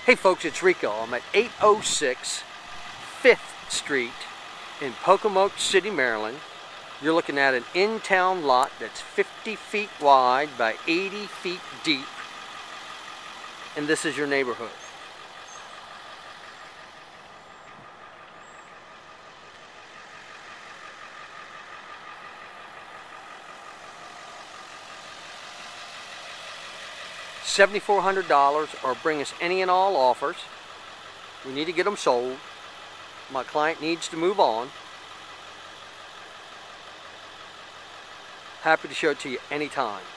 Hey folks, it's Rico. I'm at 806 5th Street in Pocomoke City, Maryland. You're looking at an in-town lot that's 50 feet wide by 80 feet deep. And this is your neighborhood. $7,400 or bring us any and all offers. We need to get them sold. My client needs to move on. Happy to show it to you anytime.